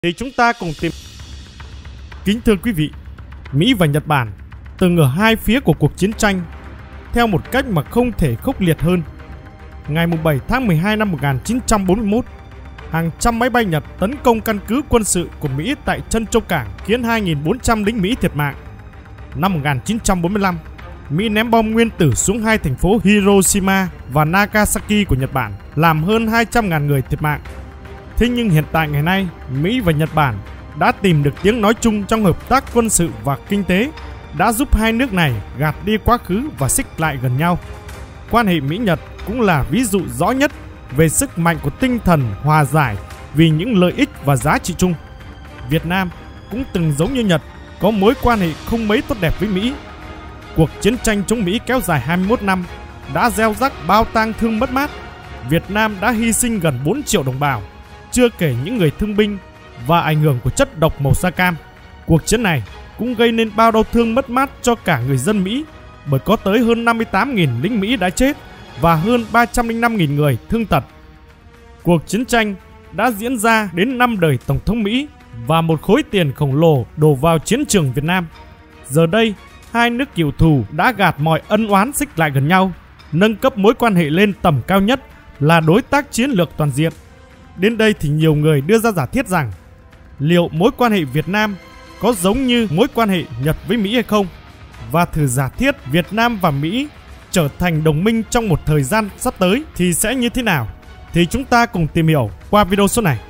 thì chúng ta cùng tìm. Kính thưa quý vị, Mỹ và Nhật Bản từng ở hai phía của cuộc chiến tranh theo một cách mà không thể khốc liệt hơn. Ngày 7 tháng 12 năm 1941, hàng trăm máy bay Nhật tấn công căn cứ quân sự của Mỹ tại Trân Châu Cảng khiến 2.400 lính Mỹ thiệt mạng. Năm 1945, Mỹ ném bom nguyên tử xuống hai thành phố Hiroshima và Nagasaki của Nhật Bản, làm hơn 200.000 người thiệt mạng. Thế nhưng hiện tại ngày nay, Mỹ và Nhật Bản đã tìm được tiếng nói chung trong hợp tác quân sự và kinh tế, đã giúp hai nước này gạt đi quá khứ và xích lại gần nhau. Quan hệ Mỹ-Nhật cũng là ví dụ rõ nhất về sức mạnh của tinh thần hòa giải vì những lợi ích và giá trị chung. Việt Nam cũng từng giống như Nhật, có mối quan hệ không mấy tốt đẹp với Mỹ. Cuộc chiến tranh chống Mỹ kéo dài 21 năm đã gieo rắc bao tang thương mất mát. Việt Nam đã hy sinh gần 4 triệu đồng bào, chưa kể những người thương binh và ảnh hưởng của chất độc màu da cam. Cuộc chiến này cũng gây nên bao đau thương mất mát cho cả người dân Mỹ, bởi có tới hơn 58.000 lính Mỹ đã chết và hơn 305.000 người thương tật. Cuộc chiến tranh đã diễn ra đến 5 đời Tổng thống Mỹ và một khối tiền khổng lồ đổ vào chiến trường Việt Nam. Giờ đây, hai nước cựu thù đã gạt mọi ân oán xích lại gần nhau, nâng cấp mối quan hệ lên tầm cao nhất là đối tác chiến lược toàn diện. Đến đây thì nhiều người đưa ra giả thiết rằng liệu mối quan hệ Việt Nam có giống như mối quan hệ Nhật với Mỹ hay không? Và thử giả thiết Việt Nam và Mỹ trở thành đồng minh trong một thời gian sắp tới thì sẽ như thế nào? Thì chúng ta cùng tìm hiểu qua video số này.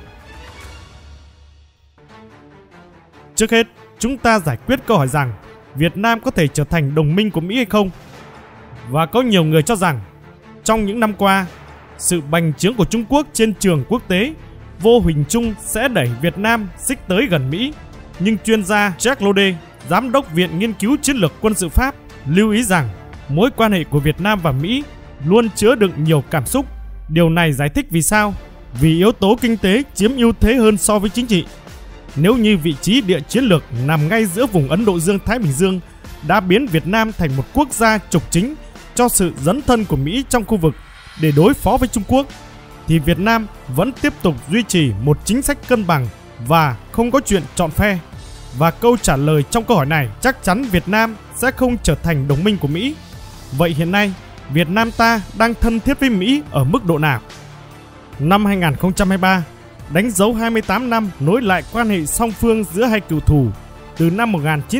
Trước hết, chúng ta giải quyết câu hỏi rằng Việt Nam có thể trở thành đồng minh của Mỹ hay không? Và có nhiều người cho rằng trong những năm qua, sự bành trướng của Trung Quốc trên trường quốc tế vô hình chung sẽ đẩy Việt Nam xích tới gần Mỹ. Nhưng chuyên gia Jacques Lode, Giám đốc Viện Nghiên cứu Chiến lược Quân sự Pháp, lưu ý rằng mối quan hệ của Việt Nam và Mỹ luôn chứa đựng nhiều cảm xúc. Điều này giải thích vì sao? Vì yếu tố kinh tế chiếm ưu thế hơn so với chính trị. Nếu như vị trí địa chiến lược nằm ngay giữa vùng Ấn Độ Dương-Thái Bình Dương đã biến Việt Nam thành một quốc gia trục chính cho sự dấn thân của Mỹ trong khu vực để đối phó với Trung Quốc, thì Việt Nam vẫn tiếp tục duy trì một chính sách cân bằng và không có chuyện chọn phe. Và câu trả lời trong câu hỏi này chắc chắn Việt Nam sẽ không trở thành đồng minh của Mỹ. Vậy hiện nay, Việt Nam ta đang thân thiết với Mỹ ở mức độ nào? Năm 2023 đánh dấu 28 năm nối lại quan hệ song phương giữa hai cựu thù từ năm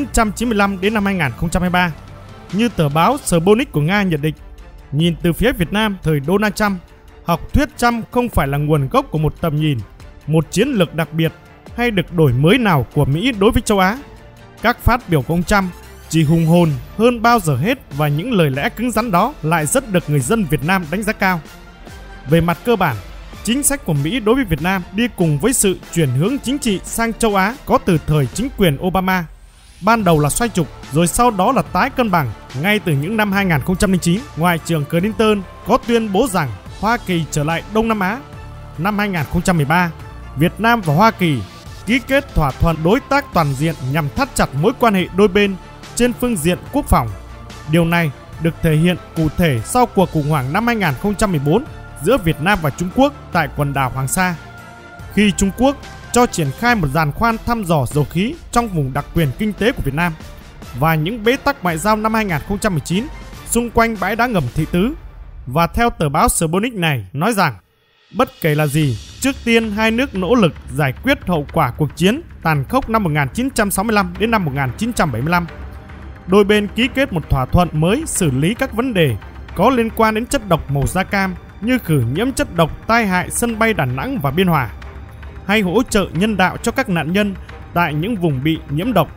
1995 đến năm 2023. Như tờ báo Sputnik của Nga nhận định, nhìn từ phía Việt Nam thời Donald Trump, học thuyết Trump không phải là nguồn gốc của một tầm nhìn, một chiến lược đặc biệt hay được đổi mới nào của Mỹ đối với châu Á. Các phát biểu của ông Trump chỉ hùng hồn hơn bao giờ hết và những lời lẽ cứng rắn đó lại rất được người dân Việt Nam đánh giá cao. Về mặt cơ bản, chính sách của Mỹ đối với Việt Nam đi cùng với sự chuyển hướng chính trị sang châu Á có từ thời chính quyền Obama. Ban đầu là xoay trục, rồi sau đó là tái cân bằng. Ngay từ những năm 2009, Ngoại trưởng Clinton có tuyên bố rằng Hoa Kỳ trở lại Đông Nam Á. Năm 2013, Việt Nam và Hoa Kỳ ký kết thỏa thuận đối tác toàn diện nhằm thắt chặt mối quan hệ đôi bên trên phương diện quốc phòng. Điều này được thể hiện cụ thể sau cuộc khủng hoảng năm 2014 giữa Việt Nam và Trung Quốc tại quần đảo Hoàng Sa, khi Trung Quốc cho triển khai một giàn khoan thăm dò dầu khí trong vùng đặc quyền kinh tế của Việt Nam, và những bế tắc ngoại giao năm 2019 xung quanh bãi đá ngầm Thị Tứ. Và theo tờ báo Sputnik này nói rằng, bất kể là gì, trước tiên hai nước nỗ lực giải quyết hậu quả cuộc chiến tàn khốc năm 1965 đến năm 1975. Đôi bên ký kết một thỏa thuận mới xử lý các vấn đề có liên quan đến chất độc màu da cam như khử nhiễm chất độc tai hại sân bay Đà Nẵng và Biên Hòa, hay hỗ trợ nhân đạo cho các nạn nhân tại những vùng bị nhiễm độc.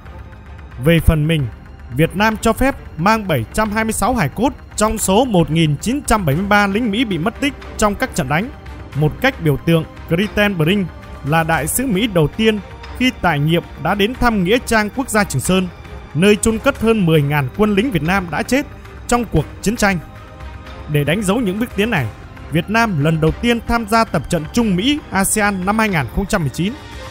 Về phần mình, Việt Nam cho phép mang 726 hài cốt trong số 1.973 lính Mỹ bị mất tích trong các trận đánh. Một cách biểu tượng, Creighton Brink là đại sứ Mỹ đầu tiên khi tại nhiệm đã đến thăm nghĩa trang quốc gia Trường Sơn, nơi chôn cất hơn 10.000 quân lính Việt Nam đã chết trong cuộc chiến tranh. Để đánh dấu những bước tiến này, Việt Nam lần đầu tiên tham gia tập trận Trung Mỹ ASEAN năm 2019.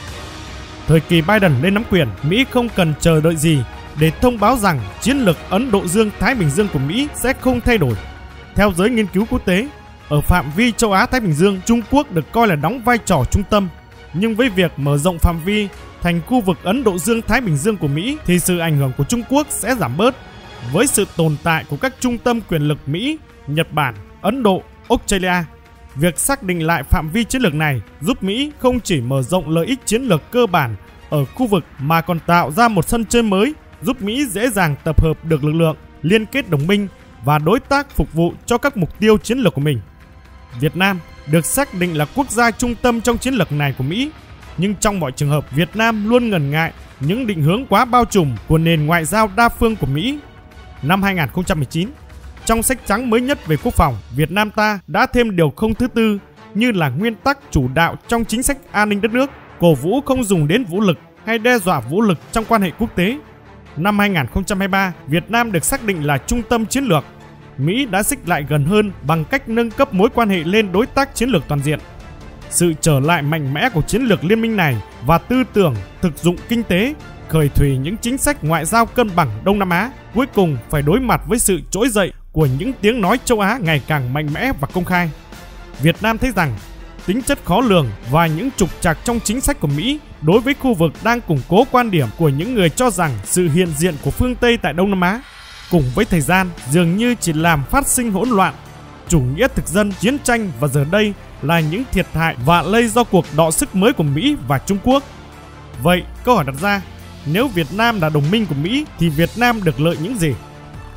Thời kỳ Biden lên nắm quyền, Mỹ không cần chờ đợi gì để thông báo rằng chiến lược Ấn Độ Dương-Thái Bình Dương của Mỹ sẽ không thay đổi. Theo giới nghiên cứu quốc tế, ở phạm vi châu Á-Thái Bình Dương, Trung Quốc được coi là đóng vai trò trung tâm. Nhưng với việc mở rộng phạm vi thành khu vực Ấn Độ Dương-Thái Bình Dương của Mỹ thì sự ảnh hưởng của Trung Quốc sẽ giảm bớt. Với sự tồn tại của các trung tâm quyền lực Mỹ, Nhật Bản, Ấn Độ, Australia, việc xác định lại phạm vi chiến lược này giúp Mỹ không chỉ mở rộng lợi ích chiến lược cơ bản ở khu vực mà còn tạo ra một sân chơi mới, giúp Mỹ dễ dàng tập hợp được lực lượng, liên kết đồng minh và đối tác phục vụ cho các mục tiêu chiến lược của mình. Việt Nam được xác định là quốc gia trung tâm trong chiến lược này của Mỹ, nhưng trong mọi trường hợp Việt Nam luôn ngần ngại những định hướng quá bao trùm của nền ngoại giao đa phương của Mỹ. Năm 2019, trong sách trắng mới nhất về quốc phòng, Việt Nam ta đã thêm điều không thứ tư như là nguyên tắc chủ đạo trong chính sách an ninh đất nước, cổ vũ không dùng đến vũ lực hay đe dọa vũ lực trong quan hệ quốc tế. Năm 2023, Việt Nam được xác định là trung tâm chiến lược. Mỹ đã xích lại gần hơn bằng cách nâng cấp mối quan hệ lên đối tác chiến lược toàn diện. Sự trở lại mạnh mẽ của chiến lược liên minh này và tư tưởng thực dụng kinh tế, khởi thủy những chính sách ngoại giao cân bằng Đông Nam Á, cuối cùng phải đối mặt với sự trỗi dậy của những tiếng nói châu Á ngày càng mạnh mẽ và công khai. Việt Nam thấy rằng tính chất khó lường và những trục trặc trong chính sách của Mỹ đối với khu vực đang củng cố quan điểm của những người cho rằng sự hiện diện của phương Tây tại Đông Nam Á cùng với thời gian dường như chỉ làm phát sinh hỗn loạn, chủ nghĩa thực dân, chiến tranh và giờ đây là những thiệt hại vạ lây do cuộc đọ sức mới của Mỹ và Trung Quốc. Vậy câu hỏi đặt ra, nếu Việt Nam là đồng minh của Mỹ thì Việt Nam được lợi những gì?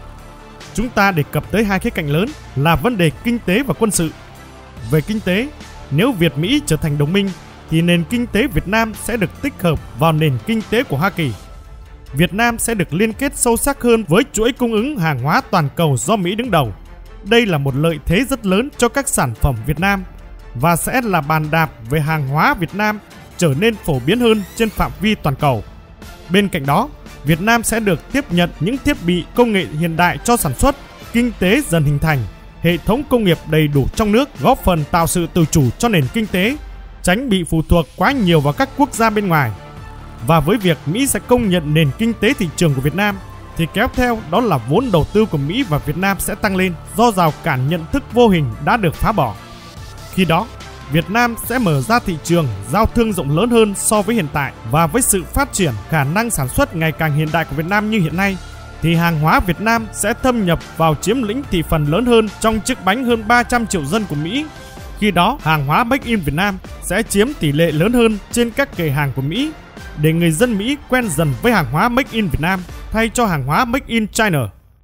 Chúng ta đề cập tới hai khía cạnh lớn là vấn đề kinh tế và quân sự. Về kinh tế, nếu Việt Mỹ trở thành đồng minh thì nền kinh tế Việt Nam sẽ được tích hợp vào nền kinh tế của Hoa Kỳ. Việt Nam sẽ được liên kết sâu sắc hơn với chuỗi cung ứng hàng hóa toàn cầu do Mỹ đứng đầu. Đây là một lợi thế rất lớn cho các sản phẩm Việt Nam và sẽ là bàn đạp về hàng hóa Việt Nam trở nên phổ biến hơn trên phạm vi toàn cầu. Bên cạnh đó, Việt Nam sẽ được tiếp nhận những thiết bị công nghệ hiện đại cho sản xuất, kinh tế dần hình thành, hệ thống công nghiệp đầy đủ trong nước, góp phần tạo sự tự chủ cho nền kinh tế, tránh bị phụ thuộc quá nhiều vào các quốc gia bên ngoài. Và với việc Mỹ sẽ công nhận nền kinh tế thị trường của Việt Nam, thì kéo theo đó là vốn đầu tư của Mỹ và Việt Nam sẽ tăng lên do rào cản nhận thức vô hình đã được phá bỏ. Khi đó, Việt Nam sẽ mở ra thị trường giao thương rộng lớn hơn so với hiện tại, và với sự phát triển khả năng sản xuất ngày càng hiện đại của Việt Nam như hiện nay thì hàng hóa Việt Nam sẽ thâm nhập vào chiếm lĩnh thị phần lớn hơn trong chiếc bánh hơn 300 triệu dân của Mỹ. Khi đó, hàng hóa Make in Việt Nam sẽ chiếm tỷ lệ lớn hơn trên các kệ hàng của Mỹ để người dân Mỹ quen dần với hàng hóa Make in Việt Nam thay cho hàng hóa Make in China.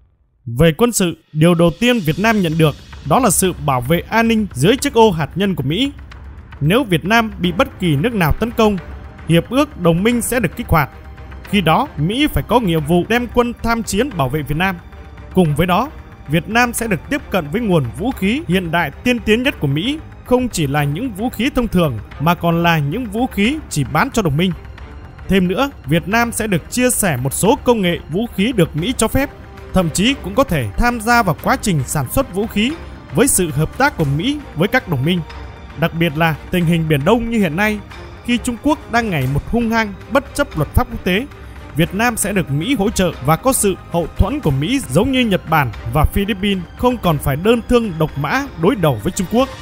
Về quân sự, điều đầu tiên Việt Nam nhận được đó là sự bảo vệ an ninh dưới chiếc ô hạt nhân của Mỹ. Nếu Việt Nam bị bất kỳ nước nào tấn công, hiệp ước đồng minh sẽ được kích hoạt. Khi đó, Mỹ phải có nghĩa vụ đem quân tham chiến bảo vệ Việt Nam. Cùng với đó, Việt Nam sẽ được tiếp cận với nguồn vũ khí hiện đại tiên tiến nhất của Mỹ, không chỉ là những vũ khí thông thường mà còn là những vũ khí chỉ bán cho đồng minh. Thêm nữa, Việt Nam sẽ được chia sẻ một số công nghệ vũ khí được Mỹ cho phép, thậm chí cũng có thể tham gia vào quá trình sản xuất vũ khí với sự hợp tác của Mỹ với các đồng minh. Đặc biệt là tình hình Biển Đông như hiện nay, khi Trung Quốc đang ngày một hung hăng bất chấp luật pháp quốc tế, Việt Nam sẽ được Mỹ hỗ trợ và có sự hậu thuẫn của Mỹ, giống như Nhật Bản và Philippines không còn phải đơn thương độc mã đối đầu với Trung Quốc.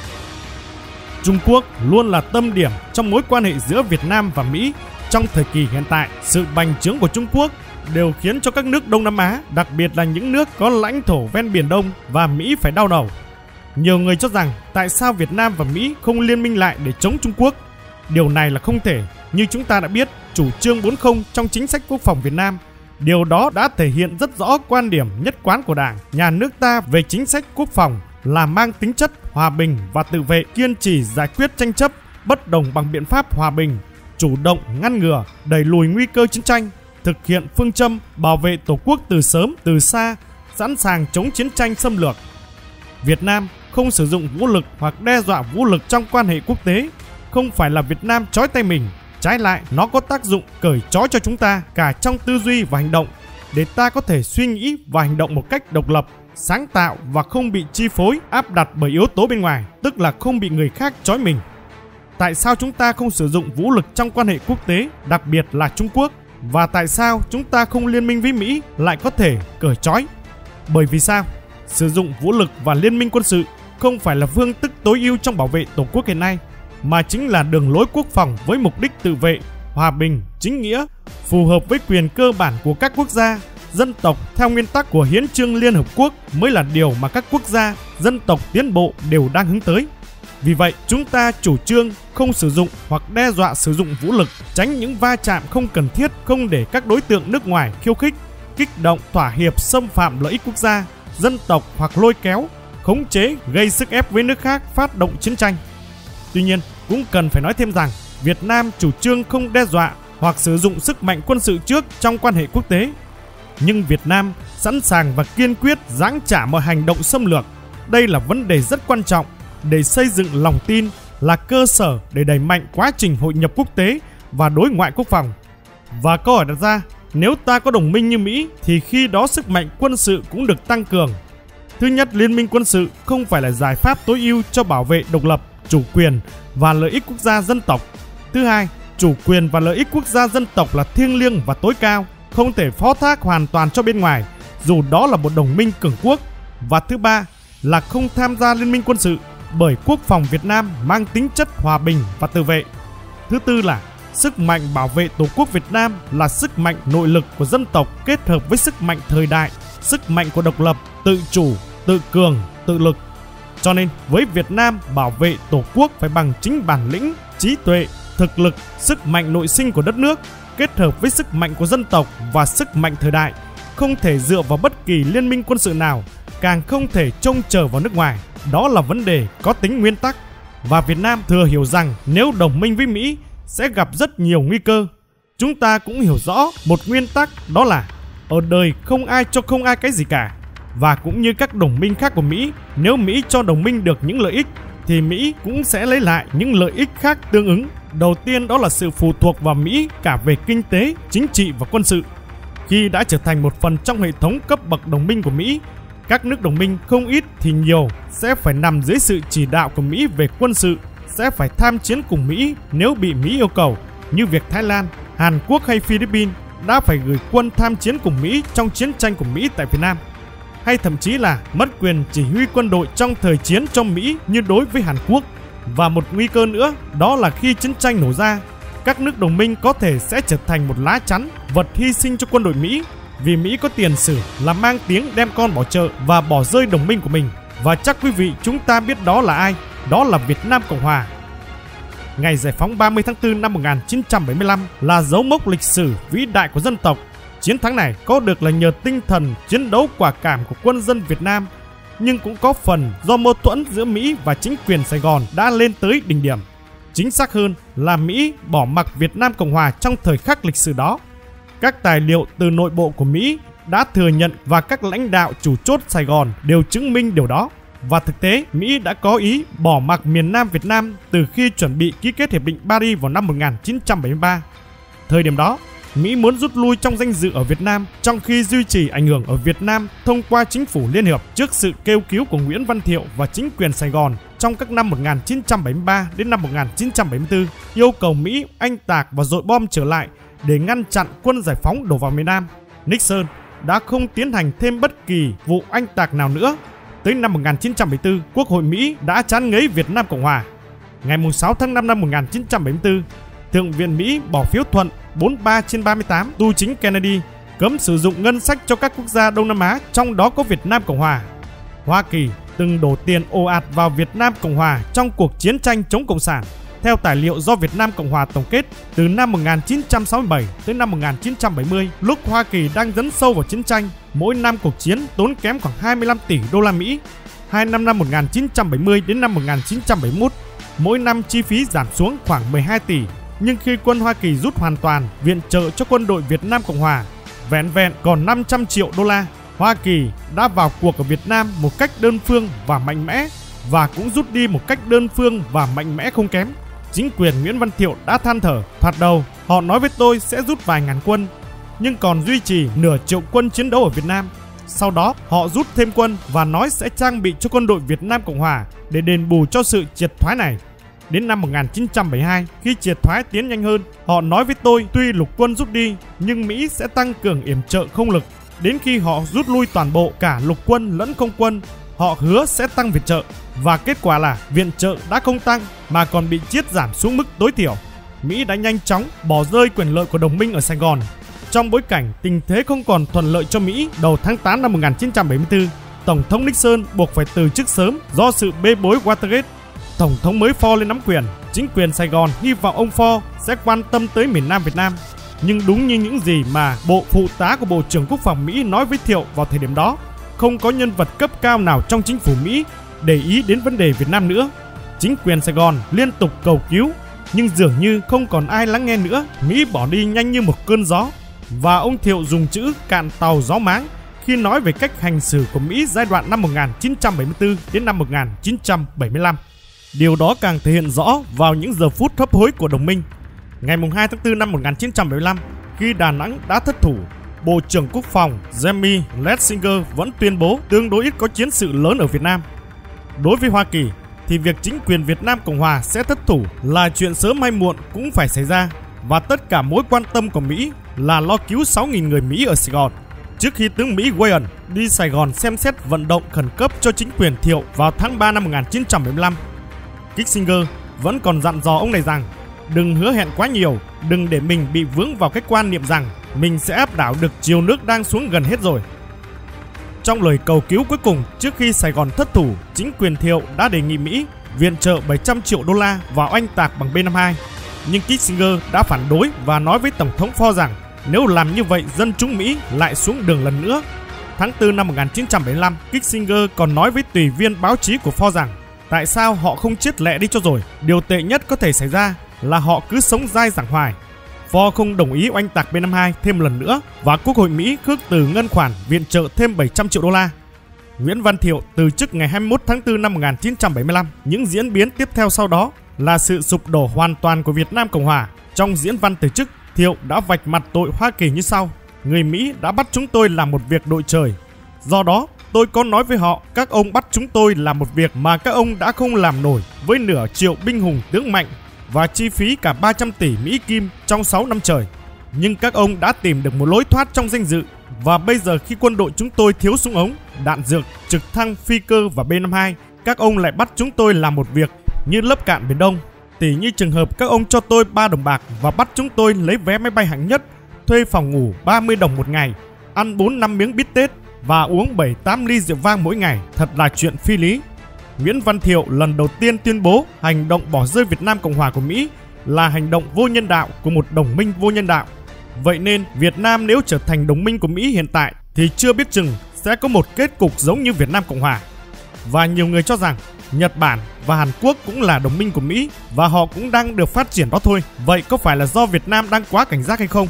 Trung Quốc luôn là tâm điểm trong mối quan hệ giữa Việt Nam và Mỹ. Trong thời kỳ hiện tại, sự bành trướng của Trung Quốc đều khiến cho các nước Đông Nam Á, đặc biệt là những nước có lãnh thổ ven Biển Đông và Mỹ phải đau đầu. Nhiều người cho rằng tại sao Việt Nam và Mỹ không liên minh lại để chống Trung Quốc? Điều này là không thể. Như chúng ta đã biết, chủ trương 40 trong chính sách quốc phòng Việt Nam, điều đó đã thể hiện rất rõ quan điểm nhất quán của Đảng, nhà nước ta về chính sách quốc phòng là mang tính chất hòa bình và tự vệ, kiên trì giải quyết tranh chấp bất đồng bằng biện pháp hòa bình, chủ động ngăn ngừa, đẩy lùi nguy cơ chiến tranh, thực hiện phương châm bảo vệ Tổ quốc từ sớm, từ xa, sẵn sàng chống chiến tranh xâm lược. Việt Nam không sử dụng vũ lực hoặc đe dọa vũ lực trong quan hệ quốc tế. Không phải là Việt Nam trói tay mình, trái lại nó có tác dụng cởi trói cho chúng ta cả trong tư duy và hành động, để ta có thể suy nghĩ và hành động một cách độc lập, sáng tạo và không bị chi phối, áp đặt bởi yếu tố bên ngoài, tức là không bị người khác trói mình. Tại sao chúng ta không sử dụng vũ lực trong quan hệ quốc tế, đặc biệt là Trung Quốc? Và tại sao chúng ta không liên minh với Mỹ lại có thể cởi trói? Bởi vì sao? Sử dụng vũ lực và liên minh quân sự không phải là phương thức tối ưu trong bảo vệ Tổ quốc hiện nay. mà chính là đường lối quốc phòng với mục đích tự vệ, hòa bình, chính nghĩa, phù hợp với quyền cơ bản của các quốc gia, dân tộc theo nguyên tắc của Hiến chương Liên Hợp Quốc mới là điều mà các quốc gia, dân tộc tiến bộ đều đang hướng tới. Vì vậy, chúng ta chủ trương không sử dụng hoặc đe dọa sử dụng vũ lực, tránh những va chạm không cần thiết, không để các đối tượng nước ngoài khiêu khích, kích động, thỏa hiệp, xâm phạm lợi ích quốc gia, dân tộc hoặc lôi kéo, khống chế, gây sức ép với nước khác phát động chiến tranh. Tuy nhiên, cũng cần phải nói thêm rằng Việt Nam chủ trương không đe dọa hoặc sử dụng sức mạnh quân sự trước trong quan hệ quốc tế. Nhưng Việt Nam sẵn sàng và kiên quyết giáng trả mọi hành động xâm lược. Đây là vấn đề rất quan trọng để xây dựng lòng tin, là cơ sở để đẩy mạnh quá trình hội nhập quốc tế và đối ngoại quốc phòng. Và câu hỏi đặt ra, nếu ta có đồng minh như Mỹ thì khi đó sức mạnh quân sự cũng được tăng cường. Thứ nhất, liên minh quân sự không phải là giải pháp tối ưu cho bảo vệ độc lập, chủ quyền và lợi ích quốc gia dân tộc. Thứ hai, chủ quyền và lợi ích quốc gia dân tộc là thiêng liêng và tối cao, không thể phó thác hoàn toàn cho bên ngoài, dù đó là một đồng minh cường quốc. Và thứ ba là không tham gia liên minh quân sự, bởi quốc phòng Việt Nam mang tính chất hòa bình và tự vệ. Thứ tư là sức mạnh bảo vệ Tổ quốc Việt Nam là sức mạnh nội lực của dân tộc kết hợp với sức mạnh thời đại, sức mạnh của độc lập, tự chủ, tự cường, tự lực. Cho nên với Việt Nam, bảo vệ Tổ quốc phải bằng chính bản lĩnh, trí tuệ, thực lực, sức mạnh nội sinh của đất nước kết hợp với sức mạnh của dân tộc và sức mạnh thời đại, không thể dựa vào bất kỳ liên minh quân sự nào, càng không thể trông chờ vào nước ngoài. Đó là vấn đề có tính nguyên tắc. Và Việt Nam thừa hiểu rằng nếu đồng minh với Mỹ sẽ gặp rất nhiều nguy cơ. Chúng ta cũng hiểu rõ một nguyên tắc, đó là ở đời không ai cho không ai cái gì cả. Và cũng như các đồng minh khác của Mỹ, nếu Mỹ cho đồng minh được những lợi ích thì Mỹ cũng sẽ lấy lại những lợi ích khác tương ứng. Đầu tiên đó là sự phụ thuộc vào Mỹ cả về kinh tế, chính trị và quân sự. Khi đã trở thành một phần trong hệ thống cấp bậc đồng minh của Mỹ, các nước đồng minh không ít thì nhiều sẽ phải nằm dưới sự chỉ đạo của Mỹ về quân sự, sẽ phải tham chiến cùng Mỹ nếu bị Mỹ yêu cầu, như việc Thái Lan, Hàn Quốc hay Philippines đã phải gửi quân tham chiến cùng Mỹ trong chiến tranh của Mỹ tại Việt Nam, hay thậm chí là mất quyền chỉ huy quân đội trong thời chiến trong Mỹ như đối với Hàn Quốc. Và một nguy cơ nữa đó là khi chiến tranh nổ ra, các nước đồng minh có thể sẽ trở thành một lá chắn, vật hy sinh cho quân đội Mỹ, vì Mỹ có tiền sử là mang tiếng đem con bỏ chợ và bỏ rơi đồng minh của mình. Và chắc quý vị chúng ta biết đó là ai, đó là Việt Nam Cộng Hòa. Ngày giải phóng 30 tháng 4 năm 1975 là dấu mốc lịch sử vĩ đại của dân tộc. Chiến thắng này có được là nhờ tinh thần chiến đấu quả cảm của quân dân Việt Nam, nhưng cũng có phần do mâu thuẫn giữa Mỹ và chính quyền Sài Gòn đã lên tới đỉnh điểm. Chính xác hơn là Mỹ bỏ mặc Việt Nam Cộng Hòa trong thời khắc lịch sử đó. Các tài liệu từ nội bộ của Mỹ đã thừa nhận và các lãnh đạo chủ chốt Sài Gòn đều chứng minh điều đó. Và thực tế, Mỹ đã có ý bỏ mặc miền Nam Việt Nam từ khi chuẩn bị ký kết Hiệp định Paris vào năm 1973. Thời điểm đó, Mỹ muốn rút lui trong danh dự ở Việt Nam, trong khi duy trì ảnh hưởng ở Việt Nam thông qua chính phủ liên hiệp trước sự kêu cứu của Nguyễn Văn Thiệu và chính quyền Sài Gòn trong các năm 1973 đến năm 1974, yêu cầu Mỹ oanh tạc và dội bom trở lại để ngăn chặn quân giải phóng đổ vào miền Nam. Nixon đã không tiến hành thêm bất kỳ vụ oanh tạc nào nữa. Tới năm 1974, Quốc hội Mỹ đã chán ngấy Việt Nam Cộng Hòa. Ngày 6 tháng 5 năm 1974, Thượng viện Mỹ bỏ phiếu thuận 43/38 tu chính Kennedy cấm sử dụng ngân sách cho các quốc gia Đông Nam Á, trong đó có Việt Nam Cộng Hòa. Hoa Kỳ từng đổ tiền ồ ạt vào Việt Nam Cộng Hòa trong cuộc chiến tranh chống Cộng sản. Theo tài liệu do Việt Nam Cộng Hòa tổng kết, từ năm 1967 tới năm 1970, lúc Hoa Kỳ đang dấn sâu vào chiến tranh, mỗi năm cuộc chiến tốn kém khoảng 25 tỷ đô la Mỹ. 2 năm 1970 đến năm 1971, mỗi năm chi phí giảm xuống khoảng 12 tỷ. Nhưng khi quân Hoa Kỳ rút hoàn toàn viện trợ cho quân đội Việt Nam Cộng Hòa, vẹn còn 500 triệu đô la, Hoa Kỳ đã vào cuộc ở Việt Nam một cách đơn phương và mạnh mẽ, và cũng rút đi một cách đơn phương và mạnh mẽ không kém. Chính quyền Nguyễn Văn Thiệu đã than thở, thoạt đầu họ nói với tôi sẽ rút vài ngàn quân, nhưng còn duy trì nửa triệu quân chiến đấu ở Việt Nam. Sau đó họ rút thêm quân và nói sẽ trang bị cho quân đội Việt Nam Cộng Hòa để đền bù cho sự triệt thoái này. Đến năm 1972, khi triệt thoái tiến nhanh hơn, họ nói với tôi tuy lục quân rút đi nhưng Mỹ sẽ tăng cường yểm trợ không lực. Đến khi họ rút lui toàn bộ cả lục quân lẫn không quân, họ hứa sẽ tăng viện trợ, và kết quả là viện trợ đã không tăng mà còn bị chiết giảm xuống mức tối thiểu. Mỹ đã nhanh chóng bỏ rơi quyền lợi của đồng minh ở Sài Gòn. Trong bối cảnh tình thế không còn thuận lợi cho Mỹ đầu tháng 8 năm 1974, Tổng thống Nixon buộc phải từ chức sớm do sự bê bối Watergate. Tổng thống mới Ford lên nắm quyền, chính quyền Sài Gòn hy vọng ông Ford sẽ quan tâm tới miền Nam Việt Nam. Nhưng đúng như những gì mà bộ phụ tá của Bộ trưởng Quốc phòng Mỹ nói với Thiệu vào thời điểm đó, không có nhân vật cấp cao nào trong chính phủ Mỹ để ý đến vấn đề Việt Nam nữa. Chính quyền Sài Gòn liên tục cầu cứu, nhưng dường như không còn ai lắng nghe nữa. Mỹ bỏ đi nhanh như một cơn gió, và ông Thiệu dùng chữ cạn tàu gió máng khi nói về cách hành xử của Mỹ giai đoạn năm 1974 đến năm 1975. Điều đó càng thể hiện rõ vào những giờ phút hấp hối của đồng minh. Ngày 2 tháng 4 năm 1975, khi Đà Nẵng đã thất thủ, Bộ trưởng Quốc phòng Jimmy Lesinger vẫn tuyên bố tương đối ít có chiến sự lớn ở Việt Nam. Đối với Hoa Kỳ, thì việc chính quyền Việt Nam Cộng Hòa sẽ thất thủ là chuyện sớm hay muộn cũng phải xảy ra, và tất cả mối quan tâm của Mỹ là lo cứu 6.000 người Mỹ ở Sài Gòn. Trước khi tướng Mỹ Wayne đi Sài Gòn xem xét vận động khẩn cấp cho chính quyền Thiệu vào tháng 3 năm 1975, Kissinger vẫn còn dặn dò ông này rằng đừng hứa hẹn quá nhiều, đừng để mình bị vướng vào cái quan niệm rằng mình sẽ áp đảo được chiều nước đang xuống gần hết rồi. Trong lời cầu cứu cuối cùng trước khi Sài Gòn thất thủ, chính quyền Thiệu đã đề nghị Mỹ viện trợ 700 triệu đô la vào oanh tạc bằng B-52. Nhưng Kissinger đã phản đối và nói với Tổng thống Ford rằng nếu làm như vậy, dân chúng Mỹ lại xuống đường lần nữa. Tháng 4 năm 1975, Kissinger còn nói với tùy viên báo chí của Ford rằng tại sao họ không chết lẹ đi cho rồi, điều tệ nhất có thể xảy ra là họ cứ sống dai dẳng hoài. Ford không đồng ý oanh tạc B-52 thêm lần nữa, và Quốc hội Mỹ khước từ ngân khoản viện trợ thêm 700 triệu đô la. Nguyễn Văn Thiệu từ chức ngày 21 tháng 4 năm 1975. Những diễn biến tiếp theo sau đó là sự sụp đổ hoàn toàn của Việt Nam Cộng Hòa. Trong diễn văn từ chức, Thiệu đã vạch mặt tội Hoa Kỳ như sau: người Mỹ đã bắt chúng tôi làm một việc đội trời. Do đó, tôi có nói với họ, các ông bắt chúng tôi làm một việc mà các ông đã không làm nổi với nửa triệu binh hùng tướng mạnh và chi phí cả 300 tỷ Mỹ Kim trong 6 năm trời. Nhưng các ông đã tìm được một lối thoát trong danh dự, và bây giờ khi quân đội chúng tôi thiếu súng ống, đạn dược, trực thăng, phi cơ và B-52, các ông lại bắt chúng tôi làm một việc như lấp cạn Biển Đông. Tỉ như trường hợp các ông cho tôi 3 đồng bạc và bắt chúng tôi lấy vé máy bay hạng nhất, thuê phòng ngủ 30 đồng một ngày, ăn 4-5 miếng bít tết và uống 7-8 ly rượu vang mỗi ngày, thật là chuyện phi lý. Nguyễn Văn Thiệu lần đầu tiên tuyên bố hành động bỏ rơi Việt Nam Cộng Hòa của Mỹ là hành động vô nhân đạo của một đồng minh vô nhân đạo. Vậy nên Việt Nam nếu trở thành đồng minh của Mỹ hiện tại thì chưa biết chừng sẽ có một kết cục giống như Việt Nam Cộng Hòa. Và nhiều người cho rằng Nhật Bản và Hàn Quốc cũng là đồng minh của Mỹ và họ cũng đang được phát triển đó thôi. Vậy có phải là do Việt Nam đang quá cảnh giác hay không?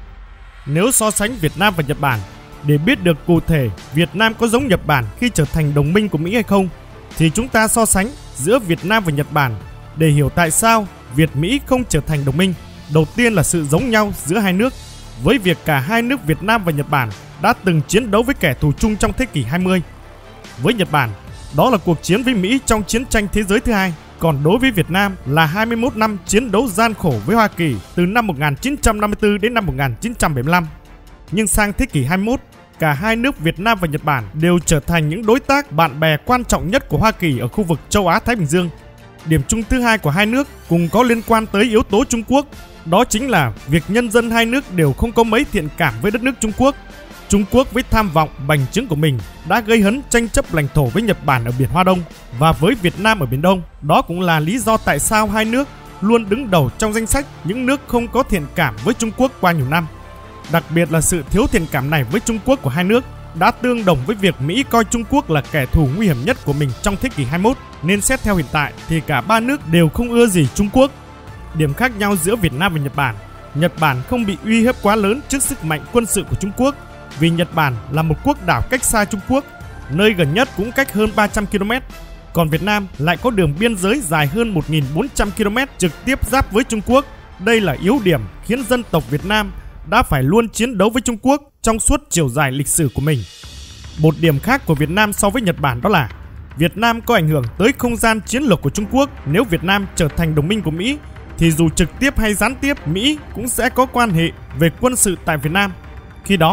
Nếu so sánh Việt Nam và Nhật Bản để biết được cụ thể Việt Nam có giống Nhật Bản khi trở thành đồng minh của Mỹ hay không, thì chúng ta so sánh giữa Việt Nam và Nhật Bản để hiểu tại sao Việt-Mỹ không trở thành đồng minh. Đầu tiên là sự giống nhau giữa hai nước, với việc cả hai nước Việt Nam và Nhật Bản đã từng chiến đấu với kẻ thù chung trong thế kỷ 20. Với Nhật Bản, đó là cuộc chiến với Mỹ trong chiến tranh thế giới thứ hai. Còn đối với Việt Nam là 21 năm chiến đấu gian khổ với Hoa Kỳ từ năm 1954 đến năm 1975. Nhưng sang thế kỷ 21, cả hai nước Việt Nam và Nhật Bản đều trở thành những đối tác bạn bè quan trọng nhất của Hoa Kỳ ở khu vực châu Á-Thái Bình Dương. Điểm chung thứ hai của hai nước cùng có liên quan tới yếu tố Trung Quốc. Đó chính là việc nhân dân hai nước đều không có mấy thiện cảm với đất nước Trung Quốc. Trung Quốc với tham vọng bành trướng của mình đã gây hấn tranh chấp lãnh thổ với Nhật Bản ở Biển Hoa Đông và với Việt Nam ở Biển Đông. Đó cũng là lý do tại sao hai nước luôn đứng đầu trong danh sách những nước không có thiện cảm với Trung Quốc qua nhiều năm. Đặc biệt là sự thiếu thiện cảm này với Trung Quốc của hai nước đã tương đồng với việc Mỹ coi Trung Quốc là kẻ thù nguy hiểm nhất của mình trong thế kỷ 21, nên xét theo hiện tại thì cả ba nước đều không ưa gì Trung Quốc. Điểm khác nhau giữa Việt Nam và Nhật Bản không bị uy hiếp quá lớn trước sức mạnh quân sự của Trung Quốc, vì Nhật Bản là một quốc đảo cách xa Trung Quốc, nơi gần nhất cũng cách hơn 300 km. Còn Việt Nam lại có đường biên giới dài hơn 1.400 km trực tiếp giáp với Trung Quốc. Đây là yếu điểm khiến dân tộc Việt Nam đã phải luôn chiến đấu với Trung Quốc trong suốt chiều dài lịch sử của mình. Một điểm khác của Việt Nam so với Nhật Bản đó là Việt Nam có ảnh hưởng tới không gian chiến lược của Trung Quốc. Nếu Việt Nam trở thành đồng minh của Mỹ thì dù trực tiếp hay gián tiếp, Mỹ cũng sẽ có quan hệ về quân sự tại Việt Nam. Khi đó,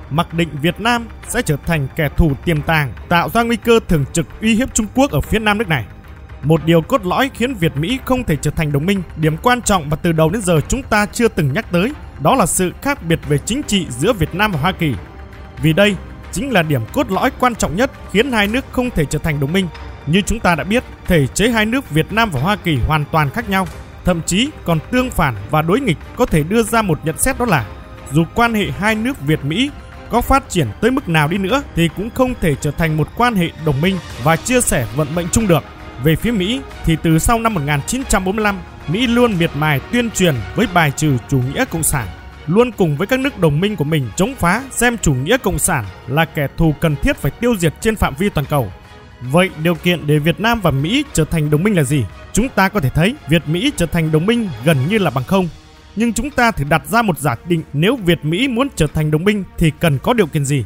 mặc định Việt Nam sẽ trở thành kẻ thù tiềm tàng, tạo ra nguy cơ thường trực uy hiếp Trung Quốc ở phía nam nước này. Một điều cốt lõi khiến Việt-Mỹ không thể trở thành đồng minh, điểm quan trọng mà từ đầu đến giờ chúng ta chưa từng nhắc tới, đó là sự khác biệt về chính trị giữa Việt Nam và Hoa Kỳ. Vì đây chính là điểm cốt lõi quan trọng nhất khiến hai nước không thể trở thành đồng minh. Như chúng ta đã biết, thể chế hai nước Việt Nam và Hoa Kỳ hoàn toàn khác nhau, thậm chí còn tương phản và đối nghịch. Có thể đưa ra một nhận xét, đó là dù quan hệ hai nước Việt-Mỹ có phát triển tới mức nào đi nữa thì cũng không thể trở thành một quan hệ đồng minh và chia sẻ vận mệnh chung được. Về phía Mỹ thì từ sau năm 1945, Mỹ luôn miệt mài tuyên truyền với bài trừ chủ nghĩa cộng sản, luôn cùng với các nước đồng minh của mình chống phá, xem chủ nghĩa cộng sản là kẻ thù cần thiết phải tiêu diệt trên phạm vi toàn cầu. Vậy điều kiện để Việt Nam và Mỹ trở thành đồng minh là gì? Chúng ta có thể thấy Việt-Mỹ trở thành đồng minh gần như là bằng không. Nhưng chúng ta thử đặt ra một giả định, nếu Việt-Mỹ muốn trở thành đồng minh thì cần có điều kiện gì?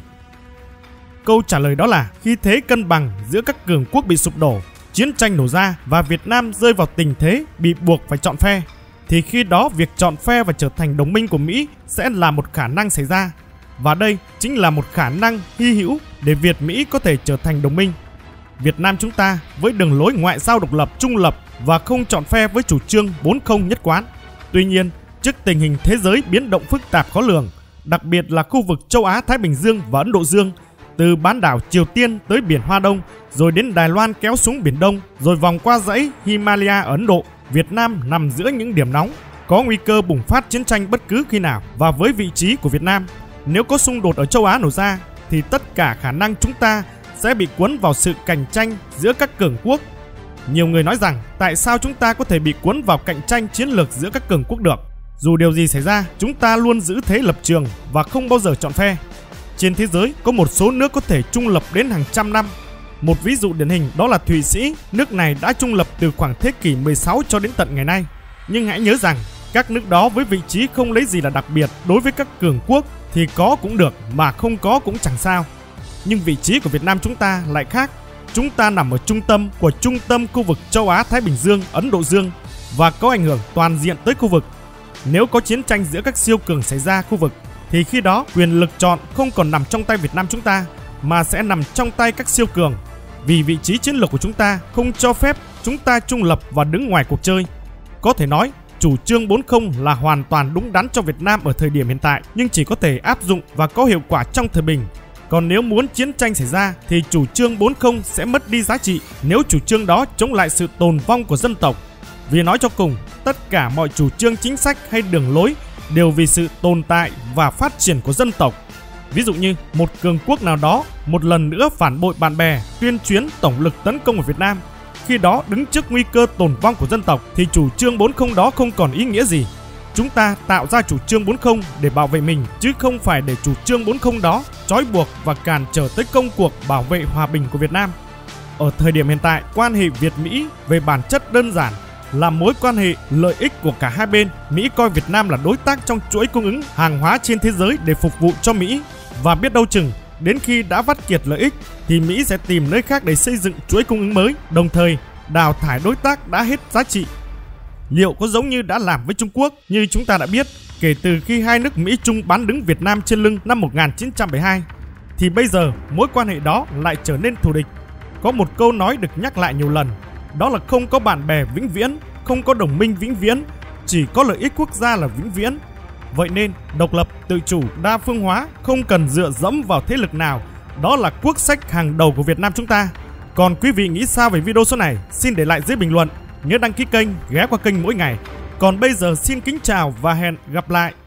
Câu trả lời đó là khi thế cân bằng giữa các cường quốc bị sụp đổ, chiến tranh nổ ra và Việt Nam rơi vào tình thế bị buộc phải chọn phe, thì khi đó việc chọn phe và trở thành đồng minh của Mỹ sẽ là một khả năng xảy ra. Và đây chính là một khả năng hy hữu để Việt-Mỹ có thể trở thành đồng minh. Việt Nam chúng ta với đường lối ngoại giao độc lập, trung lập và không chọn phe với chủ trương 40 nhất quán. Tuy nhiên, trước tình hình thế giới biến động phức tạp khó lường, đặc biệt là khu vực châu Á, Thái Bình Dương và Ấn Độ Dương, từ bán đảo Triều Tiên tới biển Hoa Đông, rồi đến Đài Loan kéo xuống Biển Đông, rồi vòng qua dãy Himalaya ở Ấn Độ, Việt Nam nằm giữa những điểm nóng, có nguy cơ bùng phát chiến tranh bất cứ khi nào. Và với vị trí của Việt Nam, nếu có xung đột ở châu Á nổ ra, thì tất cả khả năng chúng ta sẽ bị cuốn vào sự cạnh tranh giữa các cường quốc. Nhiều người nói rằng tại sao chúng ta có thể bị cuốn vào cạnh tranh chiến lược giữa các cường quốc được? Dù điều gì xảy ra, chúng ta luôn giữ thế lập trường và không bao giờ chọn phe. Trên thế giới có một số nước có thể trung lập đến hàng trăm năm. Một ví dụ điển hình đó là Thụy Sĩ. Nước này đã trung lập từ khoảng thế kỷ 16 cho đến tận ngày nay. Nhưng hãy nhớ rằng các nước đó với vị trí không lấy gì là đặc biệt. Đối với các cường quốc thì có cũng được mà không có cũng chẳng sao. Nhưng vị trí của Việt Nam chúng ta lại khác. Chúng ta nằm ở trung tâm của trung tâm khu vực châu Á, Thái Bình Dương, Ấn Độ Dương và có ảnh hưởng toàn diện tới khu vực. Nếu có chiến tranh giữa các siêu cường xảy ra khu vực thì khi đó quyền lực chọn không còn nằm trong tay Việt Nam chúng ta mà sẽ nằm trong tay các siêu cường. Vì vị trí chiến lược của chúng ta không cho phép chúng ta trung lập và đứng ngoài cuộc chơi. Có thể nói chủ trương 40 là hoàn toàn đúng đắn cho Việt Nam ở thời điểm hiện tại, nhưng chỉ có thể áp dụng và có hiệu quả trong thời bình. Còn nếu muốn chiến tranh xảy ra thì chủ trương 40 sẽ mất đi giá trị nếu chủ trương đó chống lại sự tồn vong của dân tộc. Vì nói cho cùng, tất cả mọi chủ trương chính sách hay đường lối đều vì sự tồn tại và phát triển của dân tộc. Ví dụ như một cường quốc nào đó một lần nữa phản bội bạn bè, tuyên chuyến tổng lực tấn công vào Việt Nam. Khi đó đứng trước nguy cơ tồn vong của dân tộc thì chủ trương 40 đó không còn ý nghĩa gì. Chúng ta tạo ra chủ trương 40 để bảo vệ mình, chứ không phải để chủ trương 40 đó trói buộc và cản trở tới công cuộc bảo vệ hòa bình của Việt Nam. Ở thời điểm hiện tại, quan hệ Việt-Mỹ về bản chất đơn giản là mối quan hệ lợi ích của cả hai bên. Mỹ coi Việt Nam là đối tác trong chuỗi cung ứng hàng hóa trên thế giới để phục vụ cho Mỹ. Và biết đâu chừng, đến khi đã vắt kiệt lợi ích thì Mỹ sẽ tìm nơi khác để xây dựng chuỗi cung ứng mới, đồng thời đào thải đối tác đã hết giá trị. Liệu có giống như đã làm với Trung Quốc? Như chúng ta đã biết, kể từ khi hai nước Mỹ Trung bán đứng Việt Nam trên lưng năm 1972, thì bây giờ mối quan hệ đó lại trở nên thù địch. Có một câu nói được nhắc lại nhiều lần, đó là không có bạn bè vĩnh viễn, không có đồng minh vĩnh viễn, chỉ có lợi ích quốc gia là vĩnh viễn. Vậy nên, độc lập, tự chủ, đa phương hóa không cần dựa dẫm vào thế lực nào. Đó là quốc sách hàng đầu của Việt Nam chúng ta. Còn quý vị nghĩ sao về video số này? Xin để lại dưới bình luận. Nhớ đăng ký kênh, ghé qua kênh mỗi ngày. Còn bây giờ xin kính chào và hẹn gặp lại.